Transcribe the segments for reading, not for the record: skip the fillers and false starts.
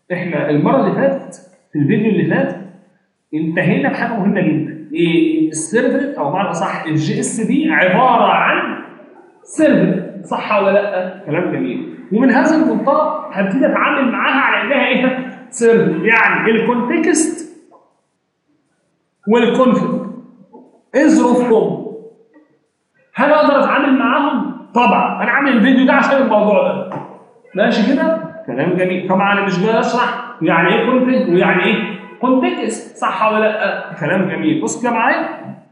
احنا المره اللي فاتت في الفيديو اللي فات انتهينا بحاجه مهمه جدا، ايه؟ السيرفلت او بمعنى اصح الجي اس بي عباره عن سيرفلت، صح ولا لا؟ كلام جميل. ومن هذا المنطلق هبتدي اتعامل معاها على انها ايه؟ سيرفلت. يعني الكونتكست والكونفليكت ايه ظروفهم؟ هل اقدر اتعامل معاهم؟ طبعا انا عامل الفيديو ده عشان الموضوع ده. ماشي كده؟ كلام جميل. طبعا انا مش جاي اشرح يعني ايه كونفليكت ويعني ايه كونتكست، صح ولا لا؟ كلام جميل. بص كده معايا،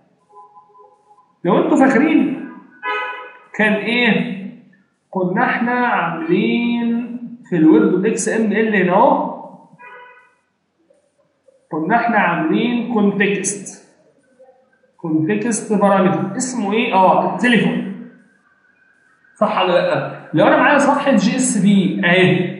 لو انتوا فاكرين كان ايه؟ كنا احنا عاملين في الويب اكس ام ال هنا اهو، كنا احنا عاملين كونتكست بارامتر اسمه ايه؟ التليفون، صح ولا لا؟ لو انا معايا صفحه جي اس بي اهي،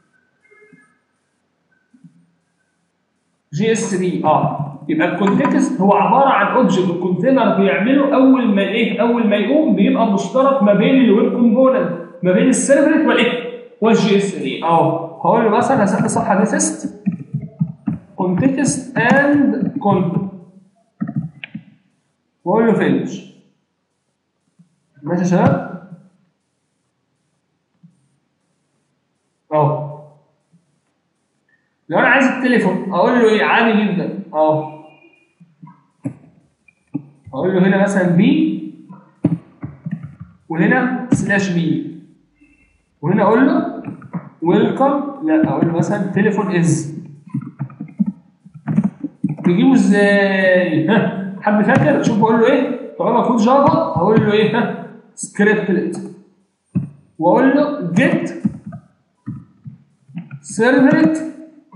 جي اس بي يبقى الكونتكست هو عباره عن اوبجكت الكونتينر بيعمله اول ما يقوم بيبقى مشترك ما بين الويب كومبوننت، ما بين السيرفلت والجي اس بي. هقول له مثلا هسمي الصفحه دي تيست كونتكست اند كونتنت واقول له فينش. ماشي يا شباب؟ لو انا عايز التليفون اقول له ايه؟ عادي جدا اقول له هنا مثلا بي وهنا سلاش بي وهنا اقول له ويلكم، لا اقول له مثلا تليفون از. نجيبه ازاي؟ حد فاكر؟ شوف بقول له ايه؟ طالما كود جافا هقول له ايه؟ سكريبتلت واقول له جيت سيرفلت.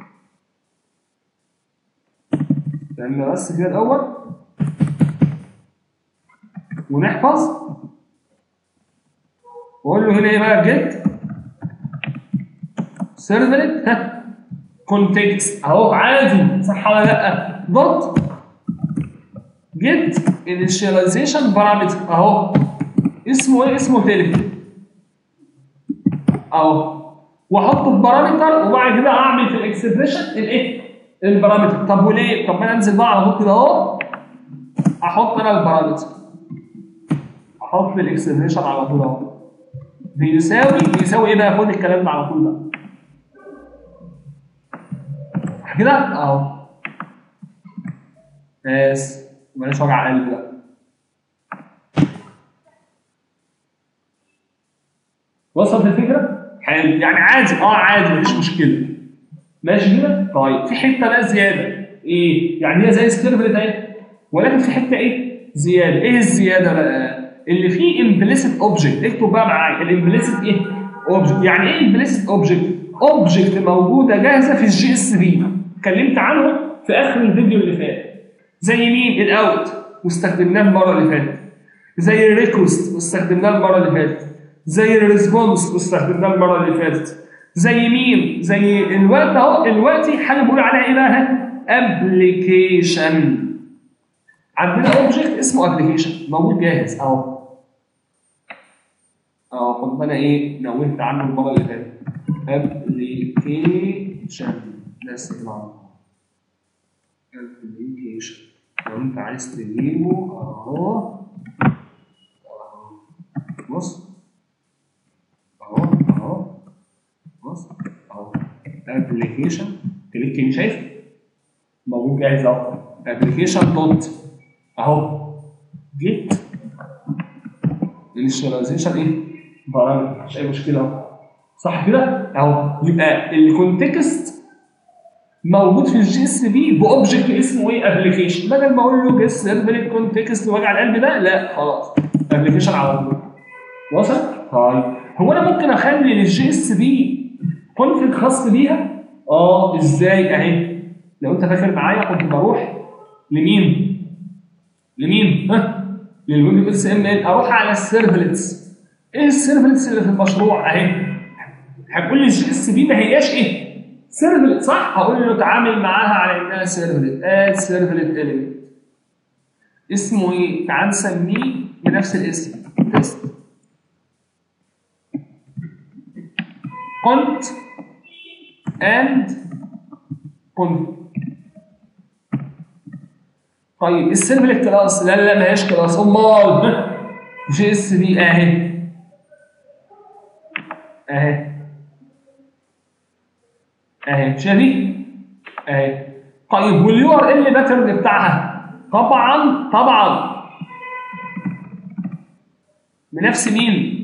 لان بس كده الاول ونحفظ واقول له هنا ايه بقى؟ جيت سيرفلت كونتكست اهو، عادي، صح ولا لا؟ دوت جيت انيشاليزيشن بارامتر اهو، اسمه ايه؟ اسمه تليفون اهو، واحطه في بارامتر وبعد كده اعمل في الاكسبريشن البارامتر. طب وليه؟ طب ما انا انزل بقى على طول كده اهو احط انا البارامتر، احط الاكسبريشن على طول اهو بيساوي ايه بقى؟ خد الكلام ده على طول بقى كده اهو، بس ماليش وجع قلب بقى. وصلت الفكره؟ حلو، يعني عادي عادي مفيش مشكله. ماشي كده؟ طيب في حته بقى زياده، ايه؟ يعني هي زي السيرفلت اهي ولكن في حته ايه؟ زياده. ايه الزياده بقى؟ اللي فيه امبليسيت اوبجكت. اكتب بقى معايا الامبليسيت اوبجكت. يعني ايه امبليسيت اوبجكت؟ اوبجكت موجوده جاهزه في الجي اس بي، اتكلمت عنه في اخر الفيديو اللي فات. زي مين؟ الاوت واستخدمناه المره اللي فاتت، زي الريكوست واستخدمناه المره اللي فاتت، زي الريسبونس واستخدمناه المره اللي فاتت، زي مين؟ زي الوقت اهو. دلوقتي حاجه بنقول عليها ايه بقى؟ ابلكيشن. عندنا اوبجكت اسمه ابلكيشن موجود جاهز اهو خد بالك ايه؟ نوهت عنه المره اللي فاتت. ابلكيشن بس كده ابلكيشن. لو انت عايز تجيبه اهو بص بص ابلكيشن كليك يمين، شايف؟ موجود جاهز اهو. ابلكيشن دوت اهو جيت انيشاليزيشن بارامتر، مش اي مشكله اهو، صح كده؟ اهو. يبقى الكونتكست موجود في الجي اس بي باوبجكت اسمه ابلكيشن. بدل ما اقول له جيس سيرفلت كونتكست وجع القلب ده، لا خلاص ابلكيشن على طول. وصل؟ طيب هو انا ممكن اخلي للجي اس بي كونفيج خاص بيها؟ ازاي؟ اهي لو انت فاكر معايا كنت بروح لمين؟ للويب اس ام ال، اروح على السيرفلتس. ايه السيرفلتس اللي في المشروع؟ اهي هتقول لي الجي اس بي ما هياش سيرفلت، صح؟ هقول له اتعامل معاها على انها سيرفلت. سيرفلت اليمنت اسمه ايه؟ تعال نسميه بنفس الاسم تيست كونت اند كونفيج. طيب السيرفلت كلاس لا لا ماهيش كلاس، امال جي اس بي اهي اهي اهي مش دي اهي. طيب واليو ار ال باترن بتاعها طبعا بنفس مين؟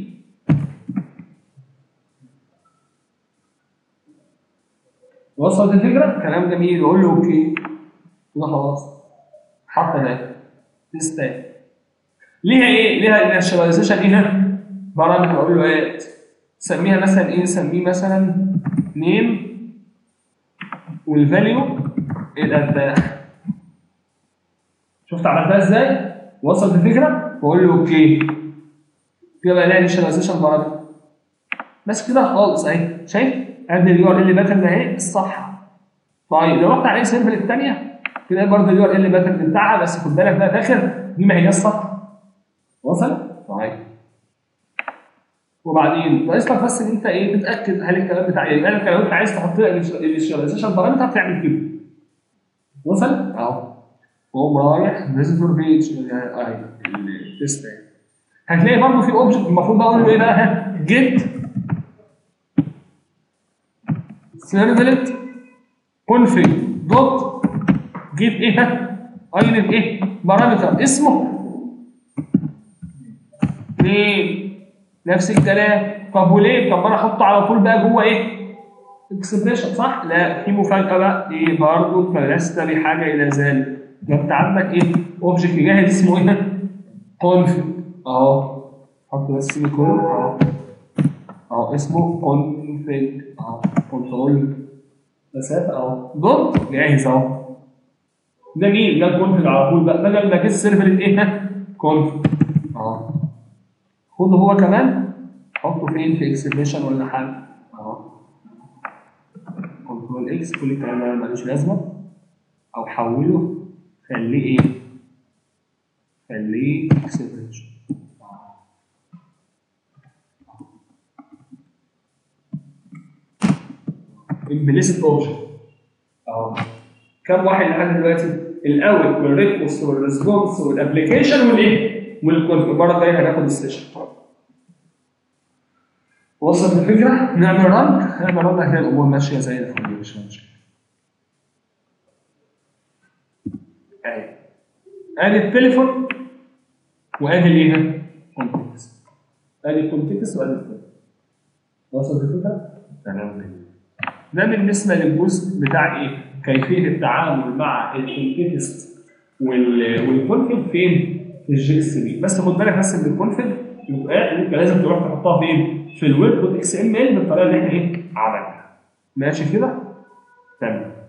وصلت الفكره؟ كلام جميل. يقول له اوكي كده خلاص حط ده تستاهل. ليها ايه؟ ليها انيشاليزيشن هنا بارامتر. اقول له ايه؟ سميها مثلا ايه؟ سميه مثلا نيم والفاليو الاتباع. شفت عملتها ازاي؟ وصلت الفكره؟ واقول له اوكي كده بقى لها انيشاليزيشن بارامتر بس كده خالص اهي. شايف؟ ادي اليو ار ال باترن اهي الصفحه. طيب لو رحت على اي سيرفر الثانيه تلاقي برضه اليو ار ال باترن بتاعها بس خد بالك بقى فاكر دي ما هي الصفحه. وصل؟ طيب وبعدين ناقص لك بس ان انت ايه تتاكد هل الكلام بتاع ايه. يبقى لو انت عايز تحط الانيشاليزيشن بارامتر هتعمل كده. وصل؟ اهو وقوم رايح فيزيتور بيج اهي التست اهي. هتلاقي برضه في اوبجكت المفروض بقى اقول له ايه بقى؟ جيت سيرفلت كونفيج دوت جيت ايه؟ اينف ايه؟ بارامتر اسمه مين؟ نفس الكلام. طب وليه؟ طب انا احطه على طول بقى جوه ايه؟ اكسبريشن صح؟ لا في مفاجاه بقى ايه برضه فلست بحاجه الى ذلك. ده انت عندك ايه؟ اوبجكت جاهز اسمه ايه؟ كونفيج اهو. حط بس سيمي كولون اهو اسمه كونفيج اهو كنترول مسافه اهو دوت جاهز اهو. ده مين؟ ده الكونفيج على طول بقى بدل ما جيت سيرفر ايه؟ كونفيج اهو. خده هو كمان حطه فين؟ في اكسبريشن ولا حاجه اهو. كنترول اكس كل الكلام ده ملوش لازمه او حوله خليه ايه؟ خليه اكسبريشن. امبليسيت اوبجكت اهو. كم واحد لحد دلوقتي؟ الاول والريكوست والريسبونس والابلكيشن والايه؟ والكونفيج. المره الجايه هناخد السيشن. وصلت الفكره؟ نعمل رن هتلاقي الامور ماشيه زي الفل مش مشكله. اهي ادي التليفون وادي الايه؟ كونتكست. ادي الكونتكست وادي التليفون. وصلت الفكره؟ تمام. ده بالنسبه للجزء بتاع ايه؟ كيفيه التعامل مع الكونتكست والكونفيج فين؟ في الجي اس بي. بس خد بالك بس ان الكونفيج انت لازم تروح تحطها فين؟ في الويب دوت اكس ام ال بالطريقه اللي احنا ايه؟ عملناها. ماشي كده؟ تمام.